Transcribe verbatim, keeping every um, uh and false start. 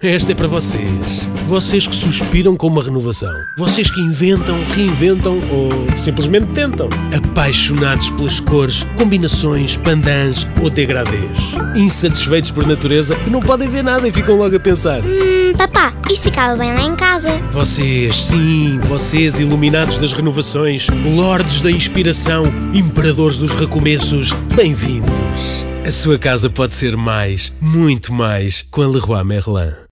esta é para vocês. Vocês que suspiram com uma renovação. Vocês que inventam, reinventam ou simplesmente tentam. Apaixonados pelas cores, combinações, pandãs ou degradês. Insatisfeitos por natureza que não podem ver nada e ficam logo a pensar: Hum, papá, isto ficava bem lá em casa. Vocês, sim, vocês iluminados das renovações, lordes da inspiração, imperadores dos recomeços, bem-vindos. A sua casa pode ser mais, muito mais, com a Leroy Merlin.